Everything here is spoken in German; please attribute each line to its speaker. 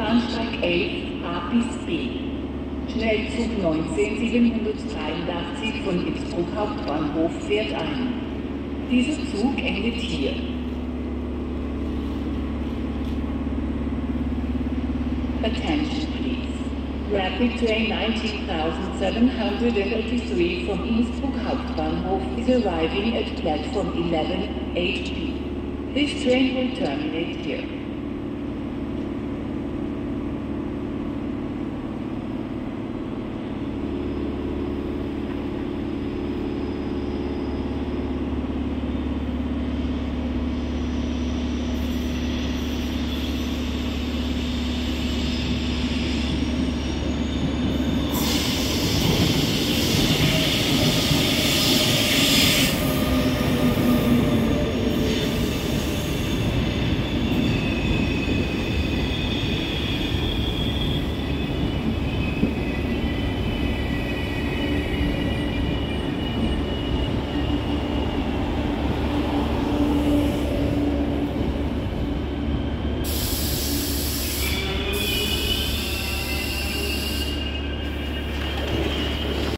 Speaker 1: Bahnsteig 11, A bis B. Schnellzug 19783 von Innsbruck Hauptbahnhof fährt ein. Dieser Zug endet hier. Attention please. Rapid Train 19733 from Innsbruck Hauptbahnhof is arriving at platform 11, 8B. This train will terminate here.